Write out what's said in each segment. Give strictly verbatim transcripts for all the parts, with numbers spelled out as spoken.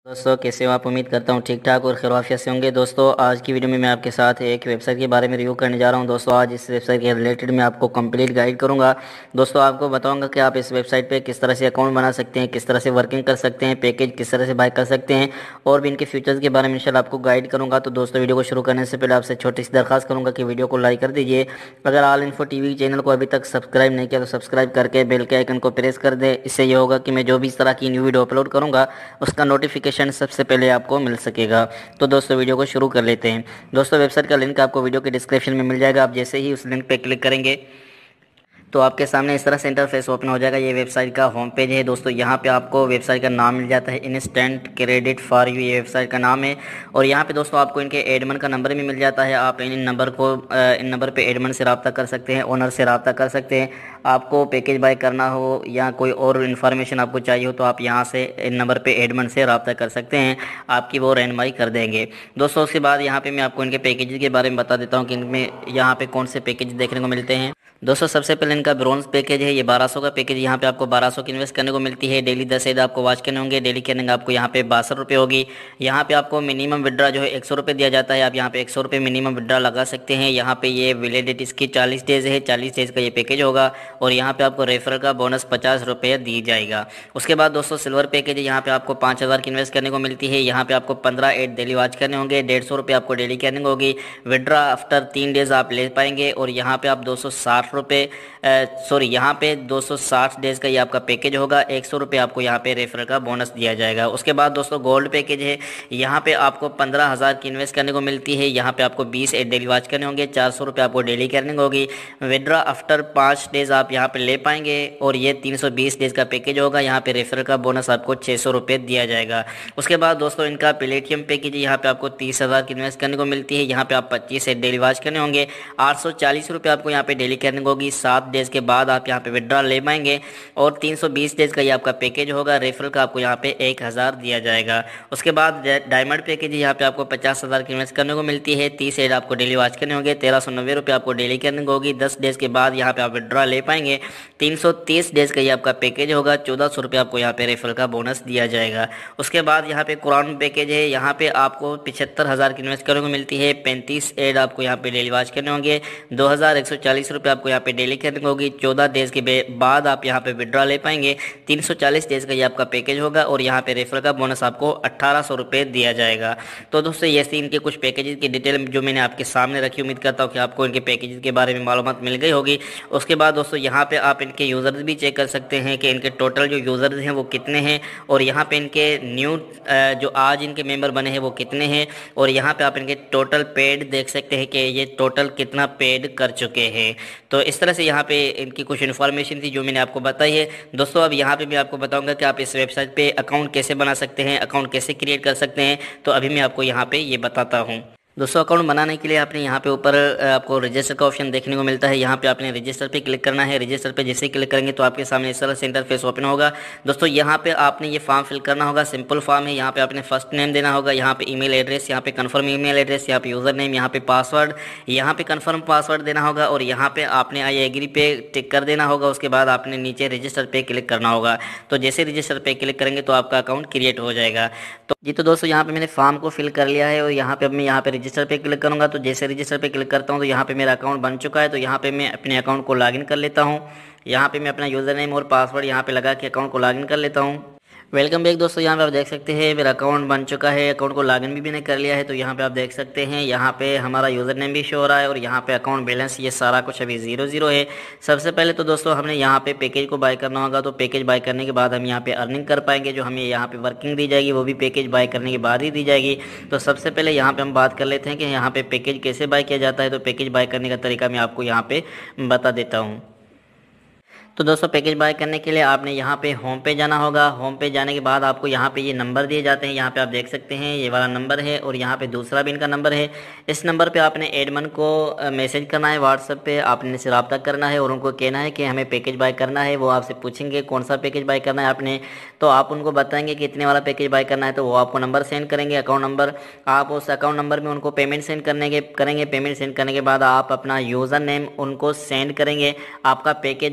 दोस्तों कैसे हो आप। उम्मीद करता हूँ ठीक ठाक और खैरियत से होंगे। दोस्तों आज की वीडियो में मैं आपके साथ एक वेबसाइट के बारे में रिव्यू करने जा रहा हूँ। दोस्तों आज इस वेबसाइट के रिलेटेड मैं आपको कंप्लीट गाइड करूँगा। दोस्तों आपको बताऊँगा कि आप इस वेबसाइट पे किस तरह से अकाउंट बना सकते हैं, किस तरह से वर्किंग कर सकते हैं, पैकेज किस तरह से बाय कर सकते हैं और भी इनके फीचर्स के बारे में इंशाल्लाह आपको गाइड करूँगा। तो दोस्तों वीडियो को शुरू करने से पहले आपसे छोटी सी दरखास्त करूँगा कि वीडियो को लाइक कर दीजिए। अगर ऑल इन्फो टीवी चैनल को अभी तक सब्सक्राइब नहीं किया तो सब्सक्राइब करके बेल के आइकन को प्रेस कर दे। इससे ये होगा कि मैं जो भी इस तरह की न्यू वीडियो अपलोड करूँगा उसका नोटिफिकेशन सबसे पहले आपको मिल सकेगा। तो दोस्तों वीडियो को शुरू कर लेते हैं। दोस्तों वेबसाइट का लिंक आपको वीडियो के डिस्क्रिप्शन में मिल जाएगा। आप जैसे ही उस लिंक पे क्लिक करेंगे तो आपके सामने इस तरह से इंटरफेस ओपन हो जाएगा। ये वेबसाइट का होम पेज है। दोस्तों यहाँ पे आपको वेबसाइट का नाम मिल जाता है इंस्टेंट क्रेडिट फॉर यू, ये वेबसाइट का नाम है। और यहाँ पे दोस्तों आपको इनके एडमन का नंबर भी मिल जाता है। आप इन नंबर को इन नंबर पे एडमन से रब्ता कर सकते हैं, ओनर से रब्ता कर सकते हैं। आपको पैकेज बाय करना हो या कोई और इन्फॉर्मेशन आपको चाहिए हो तो आप यहाँ से इन नंबर पे एडमन से रब्ता कर सकते हैं, आपकी वो रहनुमाई कर देंगे। दोस्तों उसके बाद यहाँ पे मैं आपको इनके पैकेज के बारे में बता देता हूँ कि इनमें यहाँ पे कौन से पैकेज देखने को मिलते हैं। दोस्तों सबसे पहले इनका ब्रॉन्ज पैकेज है। ये बारह सौ का पैकेज, यहाँ पे आपको बारह सौ की इन्वेस्ट करने को मिलती है। डेली दस ऐड आपको वॉच करने होंगे। डेली की अर्निंग आपको यहाँ पे बासठ रुपये होगी। यहाँ पे आपको मिनिमम विड्रा जो है एक सौ रुपये दिया जाता है। आप यहाँ पे एक सौ रुपये मिनिमम विड्रा लगा सकते हैं। यहाँ पे ये वैलिडिटी इसकी चालीस डेज है, चालीस डेज का ये पैकेज होगा। और यहाँ पे आपको रेफरल का बोनस पचास रुपये दी जाएगा। उसके बाद दोस्तों सिल्वर पैकेज है। यहाँ पे आपको पाँच हज़ार की इन्वेस्ट करने को मिलती है। यहाँ पे आपको पंद्रह एड डेली वॉच करने होंगे। डेढ़ सौ रुपये आपको डेली की अर्निंग होगी। विड्रा आफ्टर तीन डेज आप ले पाएंगे। और यहाँ पे आप दो सौ साठ रुपये सॉरी यहाँ पे दो सौ साठ डेज का ये आपका पैकेज होगा। एक सौ रुपये आपको यहाँ पे रेफरल का बोनस दिया जाएगा। उसके बाद दोस्तों गोल्ड पैकेज है। यहाँ पे आपको पंद्रह हज़ार की इन्वेस्ट करने को मिलती है। यहाँ पे आपको बीस एड डेली वॉच करने होंगे। चार सौ रुपये आपको डेली करनी होगी। विड्रा आफ्टर पाँच डेज आप यहाँ पे ले पाएंगे। और ये तीन सौ बीस डेज का पैकेज होगा। यहाँ पे रेफरल का बोनस आपको छः सौ रुपये दिया जाएगा। उसके बाद दोस्तों इनका प्लेटियम पैकेज, यहाँ पे आपको तीस हज़ार की इन्वेस्ट करने को मिलती है। यहाँ पे आप पच्चीस एड डेली वॉच करने होंगे। आठ सौ चालीस रुपये आपको यहाँ पे डेली करनी होगी। सात डेज के बाद आप यहाँ पे विड्रॉ ले पाएंगे। और तीन सौ बीस डेज का ये आपका पैकेज होगा। रेफरल का आपको यहाँ पे एक हज़ार दिया जाएगा। उसके बाद डायमंड पैकेज यहाँ पे आपको पचास हज़ार की इन्वेस्ट करने को मिलती है। तीस एड आपको डेली वॉच करने होंगे। तेरह सौ नब्बे रुपये आपको डेली करनी होगी। दस डेज के बाद यहाँ पे आप विड्रॉ ले पाएंगे। तीन सौ तीस डेज का ये आपका पैकेज होगा। चौदह सौ रुपये आपको यहाँ पे रेफरल का बोनस दिया जाएगा। उसके बाद यहाँ पे कुरान पैकेज है। यहाँ पे आपको पिछहत्तर हज़ार की इन्वेस्ट करने को मिलती है। पैंतीस एड आपको यहाँ पे डेली वॉच करने होंगे। दो हज़ार एक सौ चालीस रुपये आपको यहाँ पे डेली करनी होगी। चौदह डेज के बाद आप यहाँ पे विड्रॉ ले पाएंगे। तीन सौ चालीस डेज का ये आपका पैकेज होगा। और यहाँ पे रेफरल का बोनस आपको अट्ठारह सौ रुपये दिया जाएगा। तो दोस्तों ये थी इनके कुछ पैकेजेस की डिटेल जो मैंने आपके सामने रखी। उम्मीद करता हूँ कि आपको इनके पैकेजेस के बारे में मालूमात मिल गई होगी। उसके बाद दोस्तों यहाँ पे आप इनके यूज़र्स भी चेक कर सकते हैं कि इनके टोटल जो यूज़र्स हैं वो कितने हैं। और यहाँ पे इनके न्यू जो आज इनके मेंबर बने हैं वो कितने हैं। और यहाँ पे आप इनके टोटल पेड देख सकते हैं कि ये टोटल कितना पेड कर चुके हैं। तो इस तरह से यहाँ पे इनकी कुछ इन्फॉर्मेशन थी जो मैंने आपको बताई है। दोस्तों अब यहाँ पे मैं आपको बताऊंगा कि आप इस वेबसाइट पे अकाउंट कैसे बना सकते हैं, अकाउंट कैसे क्रिएट कर सकते हैं। तो अभी मैं आपको यहाँ पे ये बताता हूँ। दोस्तों अकाउंट बनाने के लिए आपने यहाँ पे ऊपर आपको रजिस्टर का ऑप्शन देखने को मिलता है। यहाँ पे आपने रजिस्टर पे क्लिक करना है। रजिस्टर पे जैसे ही क्लिक करेंगे तो आपके सामने इस तरह से इंटरफेस ओपन होगा। दोस्तों यहाँ पे आपने ये फॉर्म फिल करना होगा। सिंपल फॉर्म है। यहाँ पे आपने फर्स्ट नेम देना होगा। यहाँ पे ईमेल एड्रेस, यहाँ पे कन्फर्म ईमेल एड्रेस, यहाँ पे यूज़र नेम, यहाँ पे पासवर्ड, यहाँ पे कन्फर्म पासवर्ड देना होगा। और यहाँ पे आपने आई एग्री पे टिक कर देना होगा। उसके बाद आपने नीचे रजिस्टर पे क्लिक करना होगा। तो जैसे रजिस्टर पे क्लिक करेंगे तो आपका अकाउंट क्रिएट हो जाएगा। तो जी तो दोस्तों यहाँ पे मैंने फॉर्म को फिल कर लिया है। और यहाँ पे अब मैं यहाँ पे रजिस्टर पे क्लिक करूँगा। तो जैसे रजिस्टर पे क्लिक करता हूँ तो यहाँ पे मेरा अकाउंट बन चुका है। तो यहाँ पे मैं अपने अकाउंट को लॉगिन कर लेता हूँ। यहाँ पे मैं अपना यूज़र नेम और पासवर्ड यहाँ पे लगा के अकाउंट को लॉगिन कर लेता हूँ। वेलकम बैक दोस्तों, यहाँ पे आप देख सकते हैं मेरा अकाउंट बन चुका है। अकाउंट को लॉगिन भी मैंने कर लिया है। तो यहाँ पे आप देख सकते हैं यहाँ पे हमारा यूज़र नेम भी शो हो रहा है। और यहाँ पे अकाउंट बैलेंस ये सारा कुछ अभी जीरो जीरो है। सबसे पहले तो दोस्तों हमने यहाँ पे पैकेज को बाय करना होगा। तो पैकेज बाय करने के बाद हम यहाँ पे अर्निंग कर पाएंगे। जो हमें यहाँ पे वर्किंग दी जाएगी वो भी पैकेज बाय करने के बाद ही दी जाएगी। तो सबसे पहले यहाँ पे हम बात कर लेते हैं कि यहाँ पे पैकेज कैसे बाय किया जाता है। तो पैकेज बाय करने का तरीका मैं आपको यहाँ पे बता देता हूँ। तो दोस्तों पैकेज बाय करने के लिए आपने यहाँ पे होम पे जाना होगा। होम पे जाने के बाद आपको यहाँ पे ये नंबर दिए जाते हैं। यहाँ पे आप देख सकते हैं ये वाला नंबर है। और यहाँ पे दूसरा भी इनका नंबर है। इस नंबर पे आपने एडमन को मैसेज करना है व्हाट्सएप पे। आपने इनसे रब्ता करना है और उनको कहना है कि हमें पैकेज बाय करना है। वो आपसे पूछेंगे कौन सा पैकेज बाय करना है आपने। तो आप उनको बताएंगे कि इतने वाला पैकेज बाय करना है। तो वो आपको नंबर सेंड करेंगे, अकाउंट नंबर। आप उस अकाउंट नंबर में उनको पेमेंट सेंड करने के करेंगे। पेमेंट सेंड करने के बाद आप अपना यूज़र नेम उनको सेंड करेंगे। आपका पैकेज उसी वक्त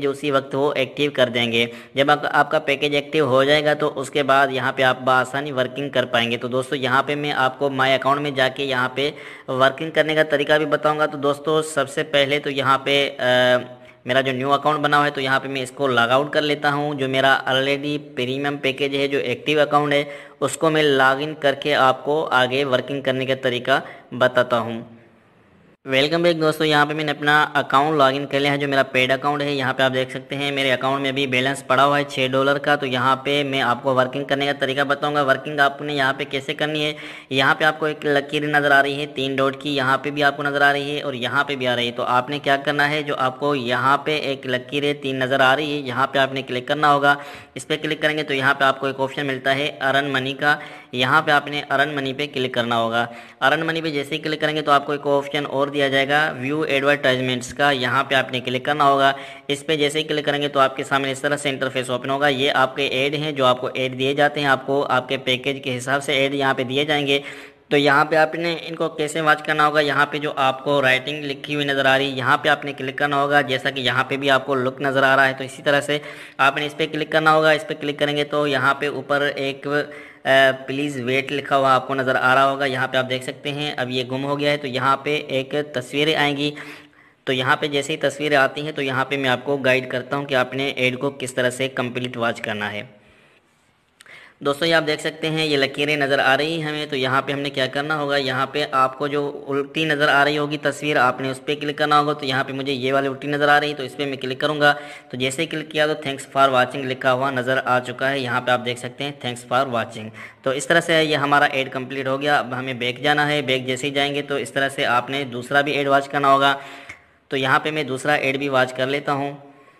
वक्त वो एक्टिव कर देंगे। जब आप, आपका पैकेज एक्टिव हो जाएगा तो उसके बाद यहाँ पे आप बआसानी वर्किंग कर पाएंगे। तो दोस्तों यहाँ पे मैं आपको माय अकाउंट में जाके यहाँ पे वर्किंग करने का तरीका भी बताऊँगा। तो दोस्तों सबसे पहले तो यहाँ पे आ, मेरा जो न्यू अकाउंट बना हुआ है तो यहाँ पे मैं इसको लॉग आउट कर लेता हूँ। जो मेरा ऑलरेडी प्रीमियम पैकेज है, जो एक्टिव अकाउंट है, उसको मैं लॉगिन करके आपको आगे वर्किंग करने का तरीका बताता हूँ। वेलकम बैक दोस्तों, यहाँ पे मैंने अपना अकाउंट लॉगिन कर लिया है, जो मेरा पेड अकाउंट है। यहाँ पे आप देख सकते हैं मेरे अकाउंट में अभी बैलेंस पड़ा हुआ है छः डॉलर का। तो यहाँ पे मैं आपको वर्किंग करने का तरीका बताऊंगा। वर्किंग आपने यहाँ पे कैसे करनी है, यहाँ पे आपको एक लकीर नज़र आ रही है तीन डॉट की, यहाँ पे भी आपको नज़र आ रही है और यहाँ पे भी आ रही है। तो आपने क्या करना है, जो आपको यहाँ पे एक लकीर है तीन नज़र आ रही है, यहाँ पे आपने क्लिक करना होगा। इस पर क्लिक करेंगे तो यहाँ पे आपको एक ऑप्शन मिलता है अर्न मनी का, यहाँ पे आपने अर्न मनी पे क्लिक करना होगा। अर्न मनी पे जैसे ही क्लिक करेंगे तो आपको एक ऑप्शन और दिया जाएगा व्यू एडवर्टाइजमेंट्स का, यहाँ पे आपने क्लिक करना होगा। इस पे जैसे ही क्लिक करेंगे तो आपके सामने इस तरह से इंटरफेस ओपन होगा। ये आपके ऐड हैं जो आपको ऐड दिए जाते हैं, आपको आपके पैकेज के हिसाब से ऐड यहाँ पे दिए जाएंगे। तो यहाँ पे आपने इनको कैसे वॉच करना होगा, यहाँ पे जो आपको राइटिंग लिखी हुई नज़र आ रही है यहाँ पे आपने क्लिक करना होगा। जैसा कि यहाँ पे भी आपको लुक नज़र आ रहा है तो इसी तरह से आपने इस पर क्लिक करना होगा। इस पर क्लिक करेंगे तो यहाँ पे ऊपर एक प्लीज़ वेट लिखा हुआ आपको नज़र आ रहा होगा। यहाँ पे आप देख सकते हैं अब ये गुम हो गया है। तो यहाँ पे एक तस्वीरें आएंगी, तो यहाँ पे जैसे ही तस्वीरें आती हैं तो यहाँ पे मैं आपको गाइड करता हूँ कि आपने ऐड को किस तरह से कंप्लीट वॉच करना है। दोस्तों ये आप देख सकते हैं ये लकीरें नज़र आ रही हैं हमें। तो यहाँ पे हमने क्या करना होगा, यहाँ पे आपको जो उल्टी नज़र आ रही होगी तस्वीर, आपने उस पर क्लिक करना होगा। तो यहाँ पे मुझे ये वाली उल्टी नज़र आ रही है तो इस पर मैं क्लिक करूँगा। तो जैसे ही क्लिक किया तो थैंक्स फॉर वाचिंग लिखा हुआ नज़र आ चुका है, यहाँ पे आप देख सकते हैं थैंक्स फॉर वाचिंग। तो इस तरह से ये हमारा ऐड कंप्लीट हो गया। अब हमें बैक जाना है, बैक जैसे ही जाएंगे तो इस तरह से आपने दूसरा भी ऐड वॉच करना होगा। तो यहाँ पर मैं दूसरा ऐड भी वॉच कर लेता हूँ।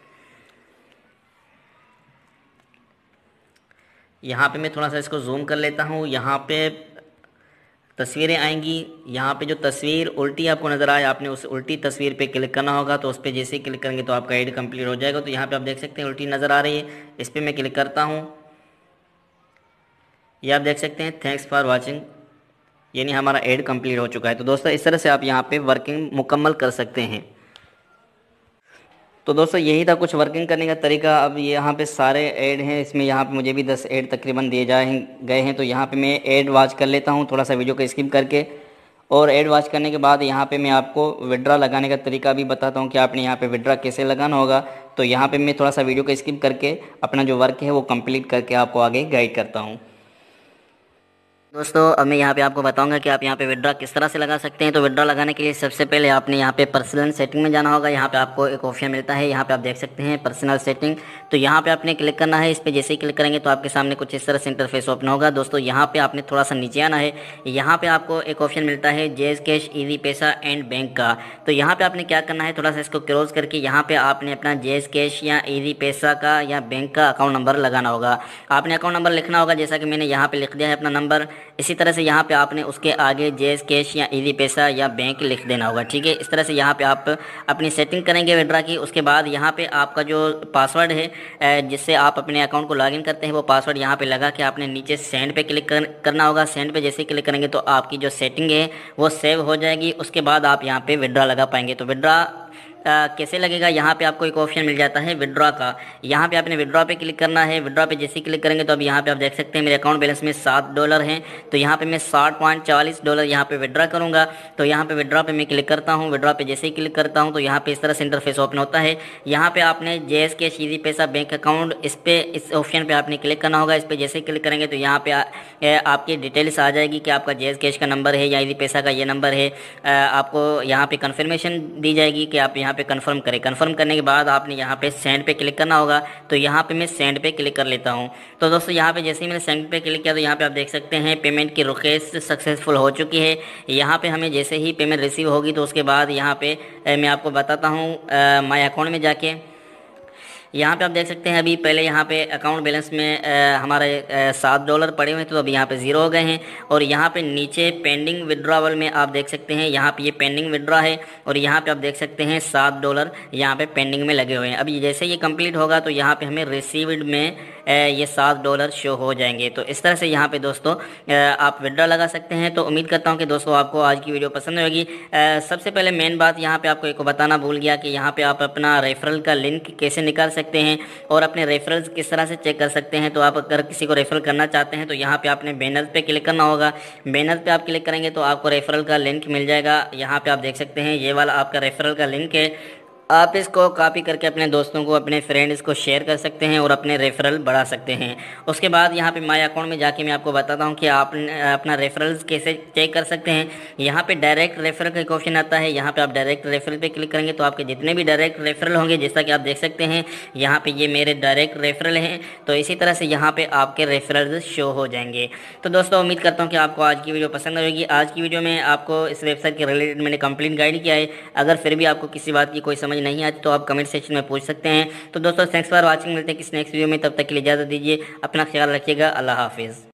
यहाँ पे मैं थोड़ा सा इसको जूम कर लेता हूँ। यहाँ पे तस्वीरें आएंगी, यहाँ पे जो तस्वीर उल्टी आपको नज़र आए आपने उस उल्टी तस्वीर पे क्लिक करना होगा। तो उस पर जैसे ही क्लिक करेंगे तो आपका ऐड कंप्लीट हो जाएगा। तो यहाँ पे आप देख सकते हैं उल्टी नज़र आ रही है, इस पर मैं क्लिक करता हूँ। ये आप देख सकते हैं थैंक्स फॉर वॉचिंग, यानी हमारा ऐड कंप्लीट हो चुका है। तो दोस्तों इस तरह से आप यहाँ पे वर्किंग मुकम्मल कर सकते हैं। तो दोस्तों यही था कुछ वर्किंग करने का तरीका। अब ये यहाँ पे सारे ऐड हैं, इसमें यहाँ पे मुझे भी दस ऐड तकरीबन दिए जाए गए हैं। तो यहाँ पे मैं ऐड वॉच कर लेता हूँ थोड़ा सा वीडियो को स्किप करके। और ऐड वॉच करने के बाद यहाँ पे मैं आपको विड्रा लगाने का तरीका भी बताता हूँ कि आपने यहाँ पे विड्रा कैसे लगाना होगा। तो यहाँ पे मैं थोड़ा सा वीडियो को स्किप करके अपना जो वर्क है वो कंप्लीट करके आपको आगे गाइड करता हूँ। दोस्तों अब मैं यहाँ पे आपको बताऊंगा कि आप यहाँ पे विड्रॉ किस तरह से लगा सकते हैं। तो विड्रॉ लगाने के लिए सबसे पहले आपने यहाँ पे पर्सनल सेटिंग में जाना होगा। यहाँ पे आपको एक ऑप्शन मिलता है, यहाँ पे आप देख सकते हैं पर्सनल सेटिंग। तो यहाँ पे आपने क्लिक करना है। इस पर जैसे ही क्लिक करेंगे तो आपके सामने कुछ इस तरह से इंटरफेस ओपन होगा। दोस्तों यहाँ पे आपने थोड़ा सा नीचे आना है, यहाँ पे आपको एक ऑप्शन मिलता है Jazz Cash Easy Paisa and bank का। तो यहाँ पे आपने क्या करना है, थोड़ा सा इसको क्रॉस करके यहाँ पे आपने अपना जेज कैश या ईजी पैसा का या बैंक का अकाउंट नंबर लगाना होगा। आपने अकाउंट नंबर लिखना होगा, जैसा कि मैंने यहाँ पे लिख दिया है अपना नंबर। इसी तरह से यहाँ पे आपने उसके आगे जेज कैश या ईजी पैसा या बैंक लिख देना होगा, ठीक है। इस तरह से यहाँ पे आप अपनी सेटिंग करेंगे विड्रा की। उसके बाद यहाँ पे आपका जो पासवर्ड है जिससे आप अपने अकाउंट को लॉगिन करते हैं वो पासवर्ड यहाँ पे लगा के आपने नीचे सेंड पे क्लिक कर, करना होगा। सेंड पे जैसे क्लिक करेंगे तो आपकी जो सेटिंग है वो सेव हो जाएगी। उसके बाद आप यहाँ पे विड्रा लगा पाएंगे। तो विड्रा आ, कैसे लगेगा, यहाँ पे आपको एक ऑप्शन मिल जाता है विड्रॉ का। यहाँ पे आपने विड्रॉ पे क्लिक करना है। विड्रॉ पे जैसे क्लिक करेंगे तो अब यहाँ पे आप देख सकते हैं मेरे अकाउंट बैलेंस में सात डॉलर हैं। तो यहाँ पे मैं साठ पॉइंट चालीस डॉलर यहाँ पे विड्रॉ करूँगा। तो यहाँ पे विड्रॉ पे मैं क्लिक करता हूँ। विड्रॉ पे जैसे ही क्लिक करता हूँ तो यहाँ पे इस तरह से इंटरफेस ओपन होता है। यहाँ पे आपने JS Cash Easy Paisa bank account, इस पे इस ऑप्शन पे आपने क्लिक करना होगा। इस पर जैसे क्लिक करेंगे तो यहाँ पे आ, आपकी डिटेल्स आ जाएगी कि आपका जेएस कैश का नंबर है या ईजी पैसा का ये नंबर है। आपको यहाँ पे कन्फर्मेशन दी जाएगी कि आप यहाँ पे कन्फर्म करें। कन्फर्म करने के बाद आपने यहाँ पे सेंड पे क्लिक करना होगा। तो यहाँ पे मैं सेंड पे क्लिक कर लेता हूँ। तो दोस्तों यहाँ पे जैसे ही मैंने सेंड पे क्लिक किया तो यहाँ पे आप देख सकते हैं पेमेंट की रिक्वेस्ट सक्सेसफुल हो चुकी है। यहाँ पे हमें जैसे ही पेमेंट रिसीव होगी तो उसके बाद यहाँ पे मैं आपको बताता हूँ माय अकाउंट में जाके। यहाँ पे आप देख सकते हैं अभी पहले यहाँ पे अकाउंट बैलेंस में आ, हमारे सात डॉलर पड़े हुए थे तो अभी यहाँ पे ज़ीरो हो गए हैं। और यहाँ पे नीचे पेंडिंग विड्रॉवल में आप देख सकते हैं यहाँ पे ये पेंडिंग विड्रॉ है और यहाँ पे आप देख सकते हैं सात डॉलर यहाँ पे पेंडिंग में लगे हुए हैं। अभी जैसे ये कंप्लीट होगा तो यहाँ पे हमें रिसीव्ड में ये सात डॉलर शो हो जाएंगे। तो इस तरह से यहाँ पे दोस्तों आप विड्रॉ लगा सकते हैं। तो उम्मीद करता हूँ कि दोस्तों आपको आज की वीडियो पसंद होगी। सबसे पहले मेन बात यहाँ पे आपको एक बताना भूल गया कि यहाँ पे आप अपना रेफरल का लिंक कैसे निकाल सकते हैं और अपने रेफरल्स किस तरह से चेक कर सकते हैं। तो आप अगर किसी को रेफरल करना चाहते हैं तो यहाँ पे आपने बैनर पे क्लिक करना होगा। बैनर पे आप क्लिक करेंगे तो आपको रेफरल का लिंक मिल जाएगा। यहाँ पे आप देख सकते हैं ये वाला आपका रेफरल का लिंक है। आप इसको कॉपी करके अपने दोस्तों को, अपने फ्रेंड्स को शेयर कर सकते हैं और अपने रेफरल बढ़ा सकते हैं। उसके बाद यहाँ पे माय अकाउंट में जाके मैं आपको बताता हूँ कि आप अपना रेफरल्स कैसे चेक कर सकते हैं। यहाँ पे डायरेक्ट रेफरल का क्वेश्चन आता है। यहाँ पे आप डायरेक्ट रेफरल पे क्लिक करेंगे तो आपके जितने भी डायरेक्ट रेफरल होंगे, जैसा कि आप देख सकते हैं यहाँ पे ये मेरे डायरेक्ट रेफरल हैं। तो इसी तरह से यहाँ पे आपके रेफरल्स शो हो जाएंगे। तो दोस्तों उम्मीद करता हूँ कि आपको आज की वीडियो पसंद आएगी। आज की वीडियो में आपको इस वेबसाइट के रिलेटेड मैंने कंप्लीट गाइड किया है। अगर फिर भी आपको किसी बात की कोई समझ नहीं आती तो आप कमेंट सेक्शन में पूछ सकते हैं। तो दोस्तों थैंक्स फॉर वाचिंग। मिलते हैं किसी नेक्स्ट वीडियो में, तब तक के लिए इजाज़त दीजिए। अपना ख्याल रखिएगा। अल्लाह हाफिज़।